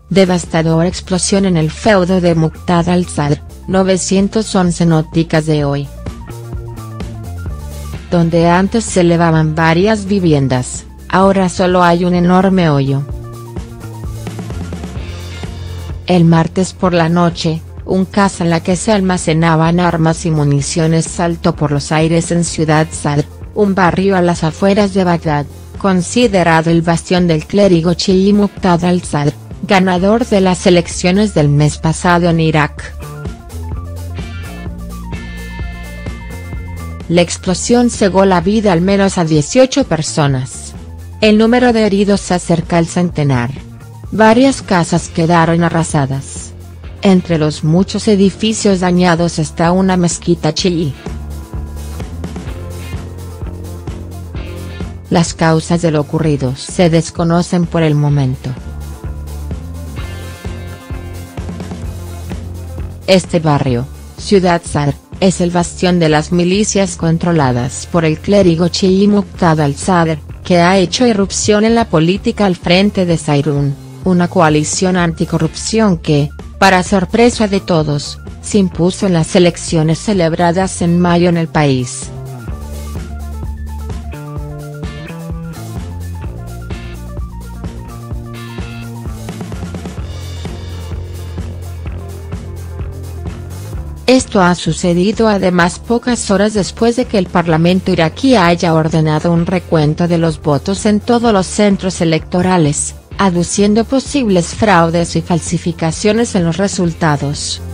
Devastadora explosión en el feudo de Muqtada al-Sadr, 911 Noticias de hoy. Donde antes se elevaban varias viviendas, ahora solo hay un enorme hoyo. El martes por la noche, un casa en la que se almacenaban armas y municiones saltó por los aires en Ciudad Sadr, un barrio a las afueras de Bagdad, considerado el bastión del clérigo chií Muqtada al-Sadr, ganador de las elecciones del mes pasado en Irak. La explosión cegó la vida al menos a 18 personas. El número de heridos se acerca al centenar. Varias casas quedaron arrasadas. Entre los muchos edificios dañados está una mezquita chií. Las causas de lo ocurrido se desconocen por el momento. Este barrio, Ciudad Sadr, es el bastión de las milicias controladas por el clérigo chií Muqtada al-Sadr, que ha hecho irrupción en la política al frente de Sairun, una coalición anticorrupción que, para sorpresa de todos, se impuso en las elecciones celebradas en mayo en el país. Esto ha sucedido además pocas horas después de que el Parlamento iraquí haya ordenado un recuento de los votos en todos los centros electorales, aduciendo posibles fraudes y falsificaciones en los resultados.